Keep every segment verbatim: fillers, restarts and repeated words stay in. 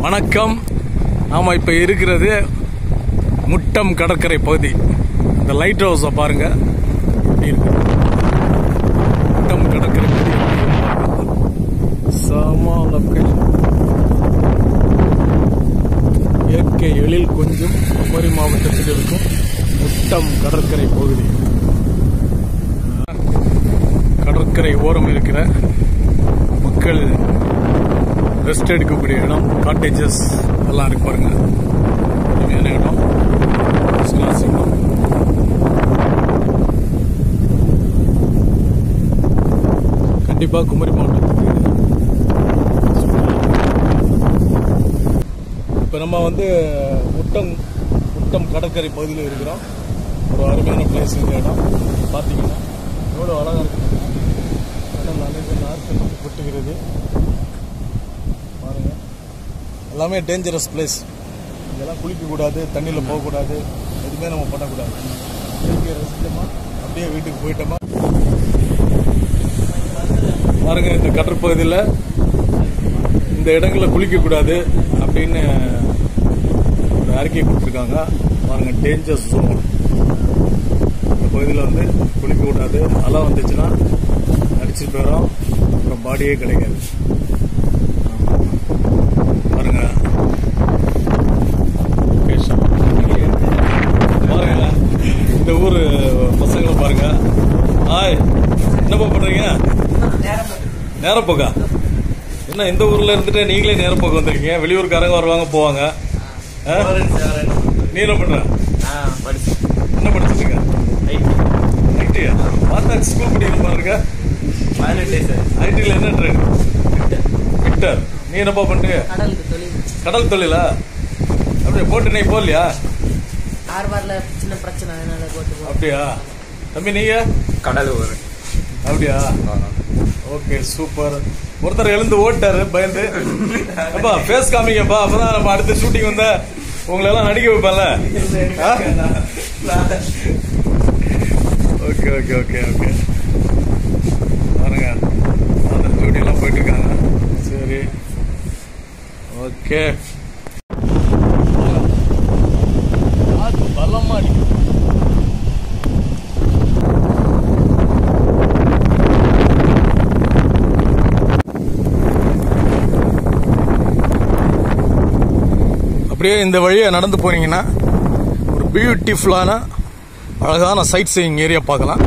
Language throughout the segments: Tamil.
வணக்கம். நாம இப்ப இருக்கிறது முட்டம் கடற்கரை பகுதி. இந்த லைட் ஹவுஸை பாருங்க, முட்டம் கடற்கரை பகுதி. சம லொகேஷன், இயற்கை எழில் கொஞ்சம் குமரி மாவட்டத்தில் இருக்கும் முட்டம் கடற்கரை பகுதி. கடற்கரை ஓரம் இருக்கிற மக்கள் ரெஸ்ட் எடுக்கக்கூடிய இடம், காட்டேஜஸ் எல்லாம் இருக்கு பாருங்க. அருமையான இடம், இடம். கண்டிப்பா குமரி மாவட்டத்துக்கு. இப்ப நம்ம வந்து முட்டம் முட்டம் கடற்கரை பகுதியில் இருக்கிறோம். ஒரு அருமையான பிளேஸ் இந்த இடம். பாத்தீங்கன்னா எவ்வளவு அழகா இருக்கு. கடல் அலைகள் நாட்கள் கொட்டுகிறது பாருங்க. எல்லாமே டேஞ்சரஸ் பிளேஸ். இதெல்லாம் குளிக்கக்கூடாது, தண்ணியில் போகக்கூடாது, எதுவுமே நம்ம பண்ணக்கூடாது. இயற்கையை ரசித்தோமா அப்படியே வீட்டுக்கு போயிட்டோமா. பாருங்க, இந்த கடற்பகுதியில் இந்த இடங்களில் குளிக்கக்கூடாது அப்படின்னு ஒரு அறிக்கை கொடுத்துருக்காங்க. பாருங்க, டேஞ்சர் ஜோன். இந்த பகுதியில் வந்து குளிக்கக்கூடாது. அலை வந்துச்சுன்னா அடிச்சு போயிடும், அப்புறம் பாடியே கிடைக்காது. பாருங்க, பாருங்க இந்த ஊர் பசங்களை பாருங்க. ஆய், என்னப்பா பண்றீங்க? நேரப்போக்கா? என்ன இந்த ஊர்ல இருந்துட்டு நீங்களே நேரப்போக்கு வந்திருக்கீங்க? வெளியூர்காரங்க வருவாங்க போவாங்க. நீ என்ன பண்ற? என்ன படிச்சுட்டு இருக்க? ஐடியா? பார்த்தா ஸ்கூல் படிக்கிற மாதிரி இருக்க. ஐடில என்ன ட்ரெயின்? விக்டர். நீ என்னப்பா பண்றீங்க? கடல் தொழிலா? அப்படியே போட்டு நீ போகலையா? சின்ன பிரச்சனை அப்படியா தம்பி? நீங்க கடலூர். அப்படியா? Okay, super. ஒருத்தர் எழுந்து ஓட்டாரு பயந்து. அப்பா ஃபேஸ் காமிங்கப்பா, அப்பதான் நம்ம அடுத்த ஷூட்டிங் வந்தா உங்களை எல்லாம் நடிக்க வைப்பான்ல. ஓகே ஓகே ஓகே ஓகே பாருங்க, அந்த ஷூட்டிங் எல்லாம் போயிட்டு இருக்காங்க. சரி, ஓகே. பலமா அடிக்கும். அப்படியே இந்த வழியை நடந்து போனீங்கன்னா ஒரு பியூட்டிஃபுல்லான அழகான சைட் சீயிங் ஏரியா பார்க்கலாம்.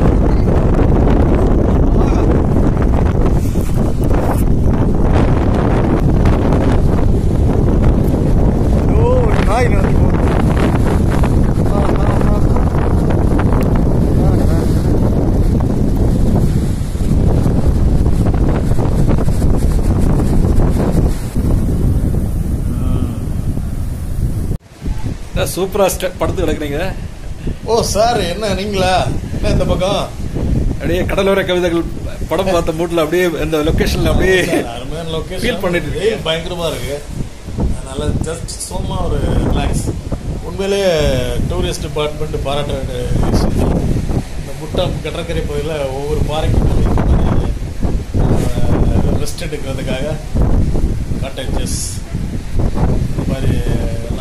சூப்பரா படுத்து கிடக்குறீங்க. ஓ சார், என்ன நீங்களா? என்ன இந்த பக்கம் அப்படியே கடலோர கவிதைகள் படம் பார்த்த மூட்ல அப்படியே இந்த லொகேஷன்ல அப்படியே அருமையான லொகேஷன் ஃபீல் பண்ணிட்டு இருக்கு. பயங்கரமா இருக்கு. அதனால ஜஸ்ட் சும்மா ஒரு ரிலாக்ஸ். உண்மையிலேயே டூரிஸ்ட் டிபார்ட்மெண்ட் பாராட்ட வேண்டிய விஷயம். இந்த முட்டம் கடற்கரை பகுதியில் ஒவ்வொரு பாறைக்கும் ரெஸ்ட் எடுக்கிறதுக்காக காட்டேஜஸ் இந்த மாதிரி